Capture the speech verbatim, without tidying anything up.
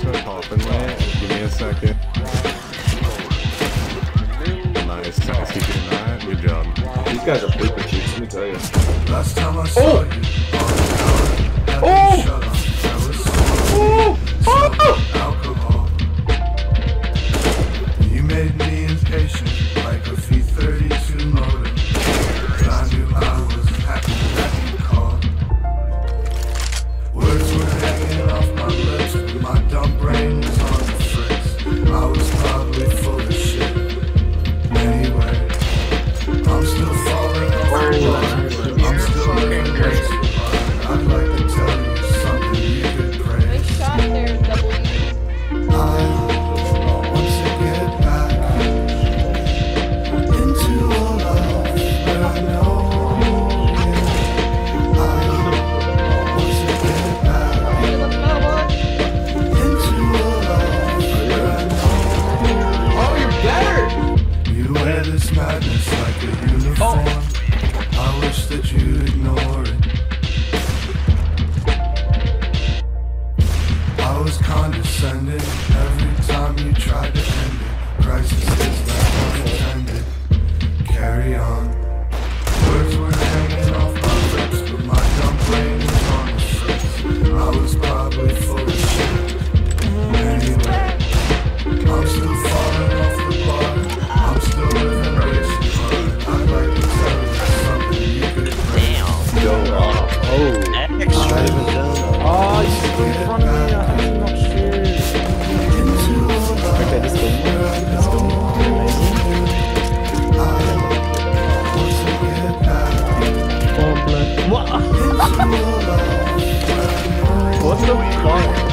gonna pop in late. Give me a second. Nice, nice. Keep doing that. Good job. These guys are paper cheats, let me tell you. Last time I saw you, Oh! oh! Oh! Alcohol. You made me impatient, like a V thirty-two modem. But I knew I was happy that you called. Words were hanging off my lips, but my dumb brain was on the fritz. I was probably full of shit. Anyway, I'm still falling off the line. I'm still living ways. I'd like to tell you something you could pray. Nice shot there, W. I want to get back into a love that I know. I want to get back into a love that I know. Oh, you're better! You wear this madness like a uniform. I wish that you'd ignore it. I was condescending every time you tried to end it. Crises is like unattended. Carry on. Words were hanging off my lips, but my dumb brain was on the fritz. I was probably full of shit. Anyway, I'm still falling off the bar. I'm still living racing hard. I'd like to tell you something you could pray. Go off. Oh. Oh, you stood in front of me. I did not shoot. Okay, let's go. Let's go. Amazing. What? What the fuck?